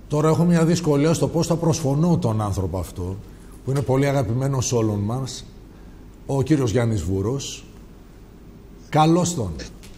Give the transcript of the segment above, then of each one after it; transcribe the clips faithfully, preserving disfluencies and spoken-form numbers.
Τώρα έχω μια δυσκολία στο πώς θα προσφωνώ τον άνθρωπο αυτό, που είναι πολύ αγαπημένος όλων μας, ο κύριος Γιάννης Βούρος. Καλώς τον.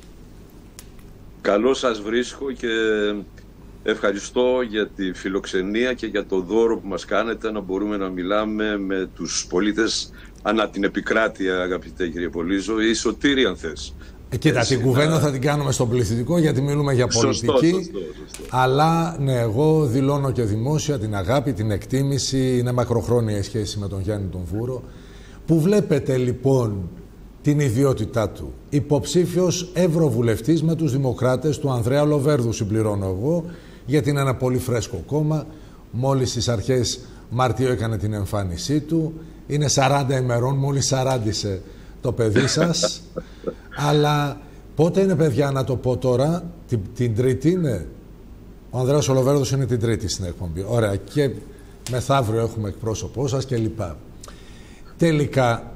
Καλώς σας βρίσκω και ευχαριστώ για τη φιλοξενία και για το δώρο που μας κάνετε να μπορούμε να μιλάμε με τους πολίτες ανά την επικράτεια, αγαπητέ κύριε Πολύζο, ή Σωτήρη αν θες. Ε, κοίτα, την κουβέντα θα την κάνουμε στον πληθυντικό γιατί μιλούμε για πολιτική. Σωστό, σωστό, σωστό. Αλλά ναι, εγώ δηλώνω και δημόσια την αγάπη, την εκτίμηση. Είναι μακροχρόνια η σχέση με τον Γιάννη τον Βούρο. Που βλέπετε λοιπόν την ιδιότητά του. Υποψήφιος ευρωβουλευτής με τους δημοκράτες του Ανδρέα Λοβέρδου, συμπληρώνω εγώ, γιατί είναι ένα πολύ φρέσκο κόμμα. Μόλις στις αρχές Μαρτίου έκανε την εμφάνισή του. Είναι σαράντα ημερών, μόλις σαράντισε το παιδί σας. Αλλά πότε είναι, παιδιά, να το πω τώρα, την, την Τρίτη είναι. Ο Ανδρέας ο Λοβέρδος είναι την Τρίτη στην εκπομπή. Ωραία. Και μεθαύριο έχουμε εκπρόσωπό σας και λοιπά. Τελικά,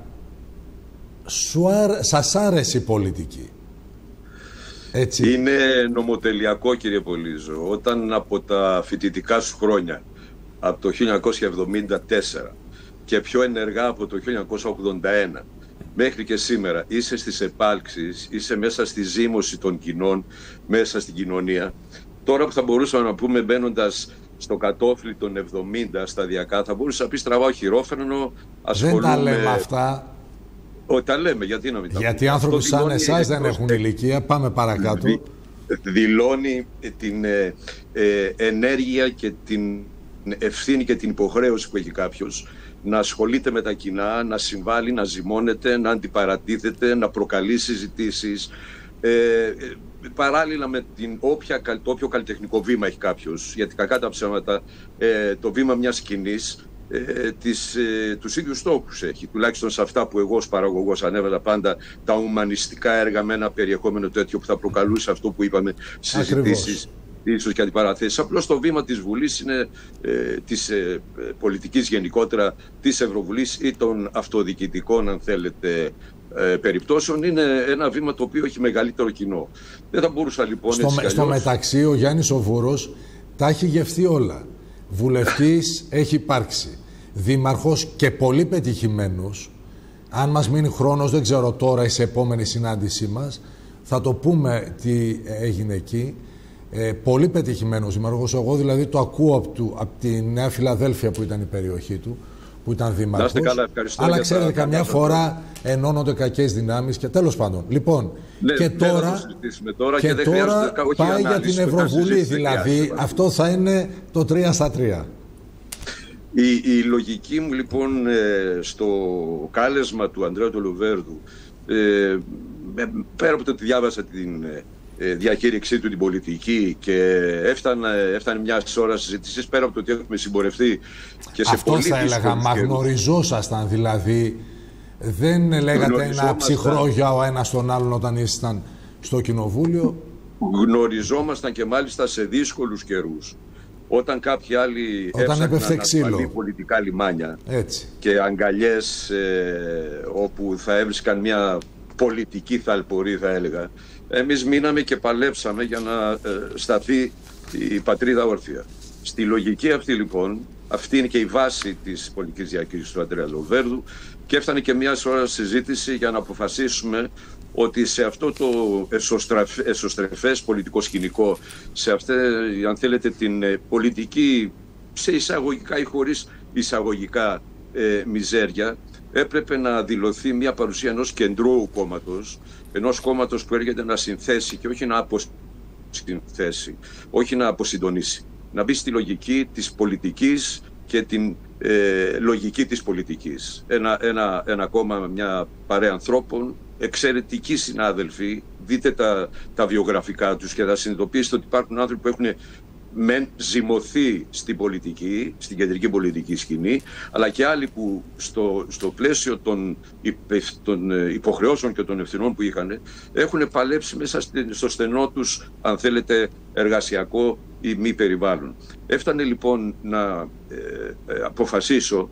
σου άρ... σας άρεσε η πολιτική? Έτσι. Είναι νομοτελειακό, κύριε Πολύζο. Όταν από τα φοιτητικά σου χρόνια, από το χίλια εννιακόσια εβδομήντα τέσσερα και πιο ενεργά από το χίλια εννιακόσια ογδόντα ένα μέχρι και σήμερα είσαι στις επάλξεις, είσαι μέσα στη ζήμωση των κοινών, μέσα στην κοινωνία. Τώρα που θα μπορούσαμε να πούμε, μπαίνοντας στο κατόφλι των εβδομήντα σταδιακά, θα μπορούσε να πει τραβάω χειρόφρενο, ασχολούμαι... Δεν τα λέμε αυτά. Ο, τα λέμε, γιατί να μην τα Γιατί οι άνθρωποι σαν εσάς δεν έχουν ηλικία. Πάμε παρακάτω. Δη, δηλώνει την ε, ε, ενέργεια και την ευθύνη και την υποχρέωση που έχει κάποιος να ασχολείται με τα κοινά, να συμβάλλει, να ζυμώνεται, να αντιπαρατίθεται, να προκαλεί συζητήσεις. Ε, παράλληλα με την όποια, το όποιο καλλιτεχνικό βήμα έχει κάποιος, γιατί κακά τα ψέματα, ε, το βήμα μιας σκηνής, ε, τις, ε, τους ίδιους στόχους έχει, τουλάχιστον σε αυτά που εγώ ως παραγωγός ανέβαλα πάντα, τα ουμανιστικά έργα με ένα περιεχόμενο τέτοιο που θα προκαλούσε αυτό που είπαμε, συζητήσεις, ίσως και αντιπαραθέσεις. Απλώς το βήμα της Βουλής είναι ε, της ε, πολιτικής γενικότερα, της Ευρωβουλής ή των αυτοδιοικητικών, αν θέλετε, ε, περιπτώσεων, είναι ένα βήμα το οποίο έχει μεγαλύτερο κοινό. Δεν θα μπορούσα λοιπόν στο, έτσι με, στο μεταξύ ο Γιάννης ο Βούρος τα έχει γευτεί όλα. Βουλευτής έχει υπάρξει, δήμαρχος και πολύ πετυχημένος. Αν μας μείνει χρόνος, δεν ξέρω τώρα ή σε επόμενη συνάντησή μας, θα το πούμε τι έγινε εκεί. Ε, πολύ πετυχημένος δήμαρχος. Εγώ δηλαδή το ακούω από, του, από τη Νέα Φιλαδέλφια που ήταν η περιοχή του, που ήταν δήμαρχος. Καλά, αλλά ξέρετε, καμιά φορά ενώνονται κακές δυνάμεις και τέλος πάντων. Λοιπόν, ναι, και τώρα, τώρα, και και τώρα πάει για την Ευρωβουλή, δηλαδή αυτό θα είναι το τρία στα τρία. Η, η λογική μου λοιπόν στο κάλεσμα του Ανδρέα του Λοβέρδου, ε, πέρα από το ότι διάβασα την διακήρυξή του την πολιτική και έφτανε, έφτανε μια ώρα συζήτησης, πέρα από το ότι έχουμε συμπορευτεί και σε αυτό πολύ θα έλεγα, μα γνωριζόσασταν δηλαδή, δεν λέγατε ένα ψυχρό για ο ένας τον άλλον όταν ήσασταν στο κοινοβούλιο? Γνωριζόμασταν και μάλιστα σε δύσκολους καιρούς, όταν κάποιοι άλλοι έψαχναν ασφαλή πολιτικά λιμάνια. Έτσι. Και αγκαλιές ε, όπου θα έβρισκαν μια πολιτική θαλπορή, θα έλεγα. Εμείς μείναμε και παλέψαμε για να ε, σταθεί η πατρίδα όρθια. Στη λογική αυτή λοιπόν, αυτή είναι και η βάση της πολιτικής διακήρυξης του Ανδρέα Λοβέρδου, και έφτανε και μια ώρα συζήτηση για να αποφασίσουμε ότι σε αυτό το εσωστρεφ, εσωστρεφές πολιτικό σκηνικό, σε αυτή, αν θέλετε, την ε, πολιτική σε εισαγωγικά ή χωρίς εισαγωγικά ε, μιζέρια, έπρεπε να δηλωθεί μια παρουσία ενός κεντρώου κόμματος, ενός κόμματος που έρχεται να συνθέσει και όχι να αποσυνθέσει, όχι να αποσυντονίσει. Να μπει στη λογική της πολιτικής και την ε, λογική της πολιτικής. Ένα, ένα, ένα κόμμα με μια παρέα ανθρώπων, εξαιρετικοί συνάδελφοι, δείτε τα, τα βιογραφικά τους και θα συνειδητοποιήσετε ότι υπάρχουν άνθρωποι που έχουν μεν ζυμωθεί στην πολιτική, στην κεντρική πολιτική σκηνή, αλλά και άλλοι που στο, στο πλαίσιο των, υπε, των υποχρεώσεων και των ευθυνών που είχαν, έχουν παλέψει μέσα στο στενό τους, αν θέλετε, εργασιακό ή μη περιβάλλον. Έφτανε λοιπόν να ε, ε, αποφασίσω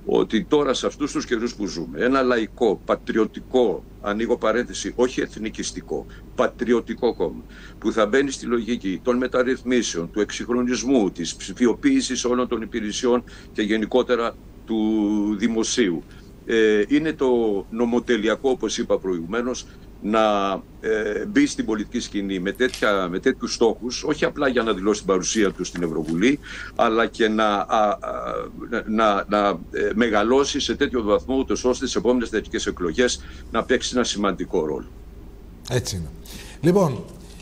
ότι τώρα σε αυτούς τους καιρούς που ζούμε, ένα λαϊκό, πατριωτικό, ανοίγω παρένθεση, όχι εθνικιστικό, πατριωτικό κόμμα, που θα μπαίνει στη λογική των μεταρρυθμίσεων, του εξυγχρονισμού, της ψηφιοποίησης όλων των υπηρεσιών και γενικότερα του δημοσίου. Ε, είναι το νομοτελειακό, όπως είπα προηγουμένως, να ε, μπει στην πολιτική σκηνή με, τέτοια, με τέτοιους στόχους, όχι απλά για να δηλώσει την παρουσία του στην Ευρωβουλή, αλλά και να, α, α, να, να ε, μεγαλώσει σε τέτοιο βαθμό, ούτως ώστε στις επόμενες θετικές εκλογές να παίξει ένα σημαντικό ρόλο. Έτσι είναι. Λοιπόν,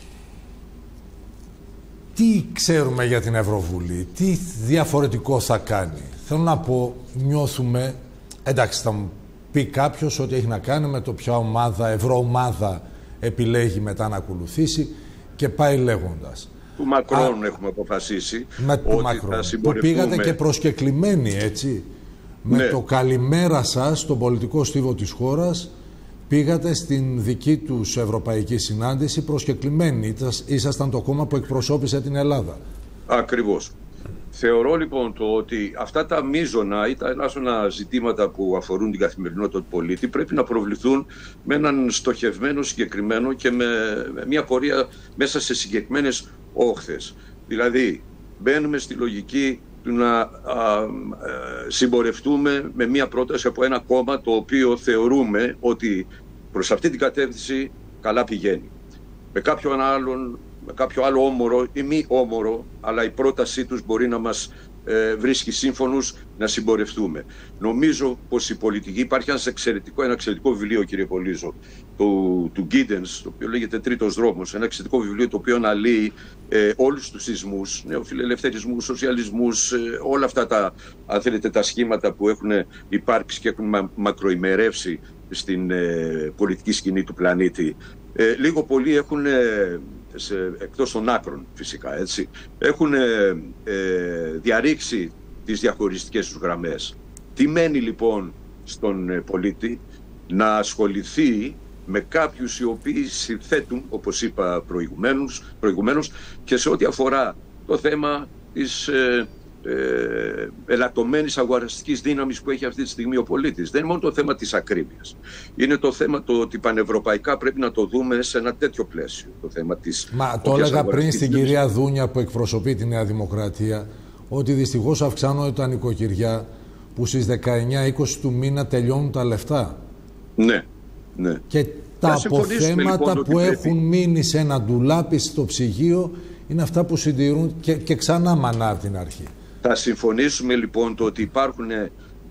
τι ξέρουμε για την Ευρωβουλή, τι διαφορετικό θα κάνει? Θέλω να πω, νιώθουμε, εντάξει, θα μου πει κάποιος ότι έχει να κάνει με το ποια ομάδα, ευρωομάδα επιλέγει μετά να ακολουθήσει και πάει λέγοντας. Του Μακρόν Α, έχουμε αποφασίσει με του Μακρόν, που πήγατε και προσκεκλημένοι, έτσι, με ναι. το καλημέρα σας στον πολιτικό στίβο της χώρας, πήγατε στην δική τους ευρωπαϊκή συνάντηση προσκεκλημένοι. Ήσασταν το κόμμα που εκπροσώπησε την Ελλάδα. Ακριβώς. Θεωρώ λοιπόν το ότι αυτά τα μείζωνα ή τα ενάσωνα ζητήματα που αφορούν την καθημερινότητα του πολίτη πρέπει να προβληθούν με έναν στοχευμένο, συγκεκριμένο και με μια πορεία μέσα σε συγκεκριμένες όχθες. Δηλαδή, μπαίνουμε στη λογική του να α, α, συμπορευτούμε με μια πρόταση από ένα κόμμα το οποίο θεωρούμε ότι προς αυτή την κατεύθυνση καλά πηγαίνει. Με κάποιον άλλον, με κάποιο άλλο όμορο ή μη όμορο, αλλά η πρότασή τους μπορεί να μας ε, βρίσκει σύμφωνους να συμπορευτούμε. Νομίζω πως η πολιτική, υπάρχει ένα εξαιρετικό, ένα εξαιρετικό βιβλίο, κύριε Πολύζο, του, του Giddens, το οποίο λέγεται Τρίτος Δρόμος, ένα εξαιρετικό βιβλίο το οποίο αναλύει ε, όλους τους σεισμούς, νεοφιλελευθερισμούς, σοσιαλισμούς, ε, όλα αυτά τα, αν θέλετε, τα σχήματα που έχουν υπάρξει και έχουν μα, μακροημερεύσει στην ε, πολιτική σκηνή του πλανήτη. Ε, λίγο πολύ έχουν, ε, σε, εκτός των άκρων φυσικά, έτσι, έχουν ε, ε, διαρρήξει τις διαχωριστικές τους γραμμές. Τι μένει λοιπόν στον ε, πολίτη? Να ασχοληθεί με κάποιους οι οποίοι συνθέτουν, όπως είπα προηγουμένως, προηγουμένως και σε ό,τι αφορά το θέμα της ε, ε, ελαττωμένης αγοραστικής δύναμης που έχει αυτή τη στιγμή ο πολίτης. Δεν είναι μόνο το θέμα της ακρίβειας. Είναι το θέμα το ότι πανευρωπαϊκά πρέπει να το δούμε σε ένα τέτοιο πλαίσιο. Το θέμα της Μα το έλεγα πριν στην δύναμης. Κυρία Δούνια που εκπροσωπεί τη Νέα Δημοκρατία, ότι δυστυχώς αυξάνονται τα νοικοκυριά που στις δεκαεννιά είκοσι του μήνα τελειώνουν τα λεφτά. Ναι, ναι. Και τα αποθέματα λοιπόν, που έχουν πρέπει. μείνει σε ένα ντουλάπι στο ψυγείο είναι αυτά που συντηρούν και, και ξανά μανά από την αρχή. Θα συμφωνήσουμε λοιπόν το ότι υπάρχουν ε,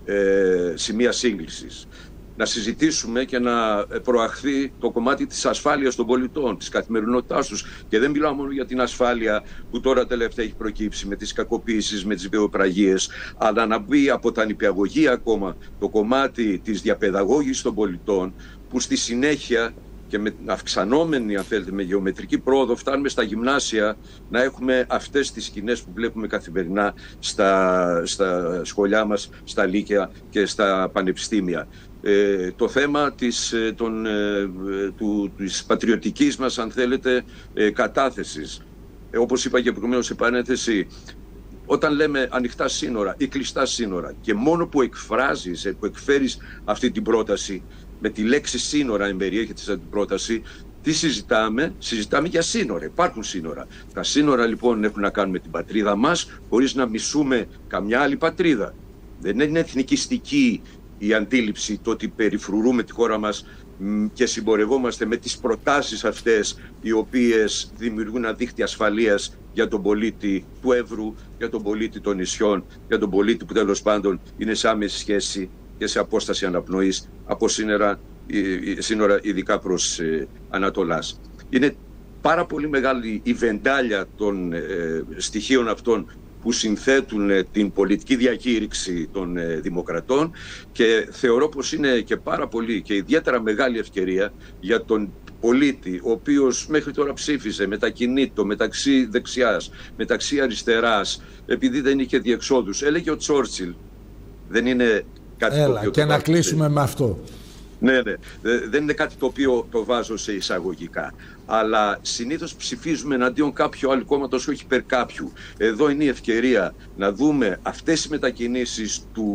σημεία σύγκλησης. Να συζητήσουμε και να προαχθεί το κομμάτι της ασφάλειας των πολιτών, της καθημερινότητάς τους. Και δεν μιλάω μόνο για την ασφάλεια που τώρα τελευταία έχει προκύψει με τις κακοποίησεις, με τις βιοπραγίες, αλλά να μπει από τα νηπιαγωγεία ακόμα το κομμάτι της διαπαιδαγώγησης των πολιτών, που στη συνέχεια και με αυξανόμενη, αν θέλετε, με γεωμετρική πρόοδο φτάνουμε στα γυμνάσια να έχουμε αυτές τις σκηνές που βλέπουμε καθημερινά στα, στα σχολιά μας, στα λύκεια και στα πανεπιστήμια. Ε, το θέμα της, των, ε, του, της πατριωτικής μας, αν θέλετε, ε, κατάθεσης. Ε, όπως είπα και προηγουμένως σε παρένθεση, όταν λέμε ανοιχτά σύνορα ή κλειστά σύνορα και μόνο που εκφράζεις, που εκφέρεις αυτή την πρόταση, με τη λέξη σύνορα εμπεριέχεται σε την πρόταση, τι συζητάμε? Συζητάμε για σύνορα. Υπάρχουν σύνορα. Τα σύνορα λοιπόν έχουν να κάνουν με την πατρίδα μας, χωρίς να μισούμε καμιά άλλη πατρίδα. Δεν είναι εθνικιστική η αντίληψη το ότι περιφρουρούμε τη χώρα μας και συμπορευόμαστε με τις προτάσεις αυτές οι οποίες δημιουργούν ένα δίχτυ ασφαλείας για τον πολίτη του Εύρου, για τον πολίτη των νησιών, για τον πολίτη που τέλος πάντων είναι σε άμεση σχέση και σε απόσταση αναπνοής από σύνορα, σύνορα ειδικά προς ε, Ανατολάς. Είναι πάρα πολύ μεγάλη η βεντάλια των ε, στοιχείων αυτών που συνθέτουν ε, την πολιτική διακήρυξη των ε, δημοκρατών και θεωρώ πως είναι και πάρα πολύ και ιδιαίτερα μεγάλη ευκαιρία για τον πολίτη, ο οποίος μέχρι τώρα ψήφιζε μετακινήτο μεταξύ δεξιάς, μεταξύ αριστεράς, επειδή δεν είχε διεξόδους. Έλεγε ο Τσόρτσιλ, δεν είναι κάτι Έλα, το οποίο και το να κλείσουμε με αυτό. Ναι, ναι. Δεν είναι κάτι το οποίο το βάζω σε εισαγωγικά. Αλλά συνήθως ψηφίζουμε εναντίον κάποιου άλλου κόμματος, όχι υπέρ κάποιου. Εδώ είναι η ευκαιρία να δούμε αυτές οι μετακινήσεις του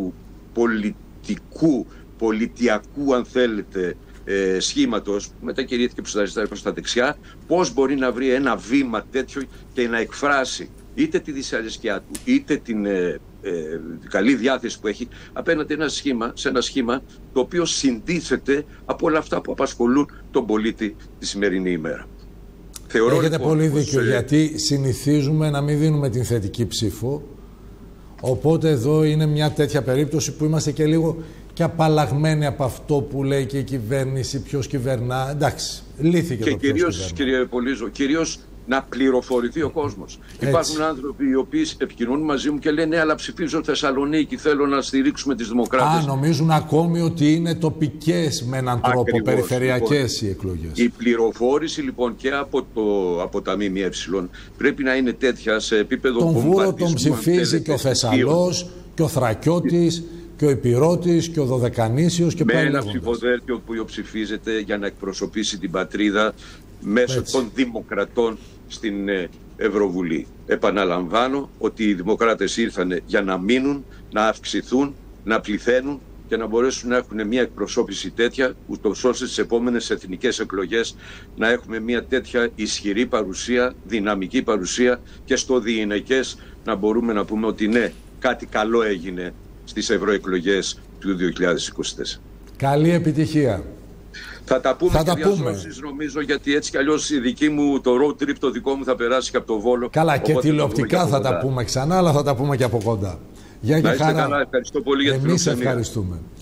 πολιτικού, πολιτιακού αν θέλετε ε, σχήματος, μετά κηρύχθηκε προς τα αριστερά προς τα δεξιά, πώς μπορεί να βρει ένα βήμα τέτοιο και να εκφράσει είτε τη δυσαρέσκειά του, είτε την ε, ε, καλή διάθεση που έχει απέναντι ένα σχήμα, σε ένα σχήμα το οποίο συντίθεται από όλα αυτά που απασχολούν τον πολίτη τη σημερινή ημέρα. Θεωρώ, Έχετε λοιπόν, πολύ πως, δίκιο, ε... γιατί συνηθίζουμε να μην δίνουμε την θετική ψήφο. Οπότε εδώ είναι μια τέτοια περίπτωση που είμαστε και λίγο και απαλλαγμένοι από αυτό που λέει και η κυβέρνηση, ποιος κυβερνά. Εντάξει, λύθηκε και το ποιος κυρίως, κυβερνά. κύριε Πολύζο, κυρίως να πληροφορηθεί ο κόσμος. Έτσι. Υπάρχουν άνθρωποι οι οποίοι επικοινωνούν μαζί μου και λένε ναι, αλλά ψηφίζω Θεσσαλονίκη, θέλω να στηρίξουμε τις δημοκράτες. Α, νομίζουν ακόμη ότι είναι τοπικές με έναν τρόπο, Ακριβώς, περιφερειακές λοιπόν, οι εκλογές. Η πληροφόρηση λοιπόν και από, το, από τα ΜΜΕ πρέπει να είναι τέτοια σε επίπεδο Τον Βούρο βομβαρδισμού, τον ψηφίζει και ο Θεσσαλός και ο Θρακιώτης και ο Υπηρώτης και ο Δωδεκανήσιος και με πάλι ένα λέγοντας. ψηφοδέλτιο που ψηφίζεται για να εκπροσωπήσει την πατρίδα μέσω Έτσι. των δημοκρατών στην Ευρωβουλή. Επαναλαμβάνω ότι οι δημοκράτες ήρθαν για να μείνουν, να αυξηθούν, να πληθαίνουν και να μπορέσουν να έχουν μια εκπροσώπηση τέτοια, ούτως ώστε στις επόμενες εθνικές εκλογές να έχουμε μια τέτοια ισχυρή παρουσία, δυναμική παρουσία και στο διηνεκές να μπορούμε να πούμε ότι ναι, κάτι καλό έγινε στις ευρωεκλογές του δύο χιλιάδες είκοσι τέσσερα. Καλή επιτυχία. Θα τα πούμε θα και τα διαζώσεις, νομίζω, γιατί έτσι κι αλλιώς η δική μου, το road trip το δικό μου θα περάσει και από το Βόλο. Καλά, και τηλεοπτικά θα, θα τα πούμε ξανά, αλλά θα τα πούμε και από κοντά. Γεια και να είστε χαρά. καλά, ευχαριστώ πολύ για την Εμείς φιλοξενία. ευχαριστούμε.